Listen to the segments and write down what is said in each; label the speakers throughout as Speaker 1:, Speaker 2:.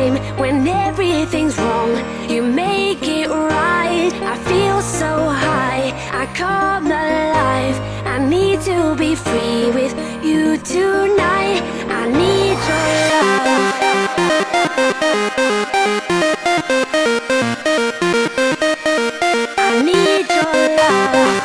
Speaker 1: time when everything's wrong. You make it right. I feel so high, I come alive. I need to be free with you tonight. I need your love. I need your love.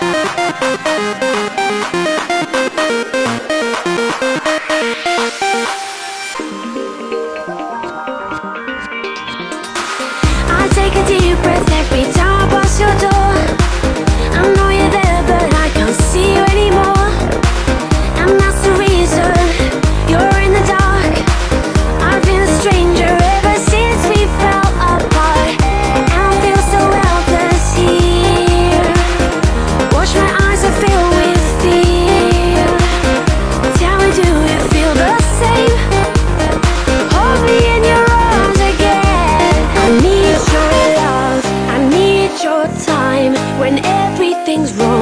Speaker 1: I take a deep breath every time I pass your door. I know you're there, but I can't see you anymore. And that's the reason you're in the dark. I've been a stranger ever since we fell apart. And I feel so helpless here. Watch my eyes are filled with fear. Tell me, do you feel the same? Hold me in your arms again. I need your love, I need your time when everything's wrong.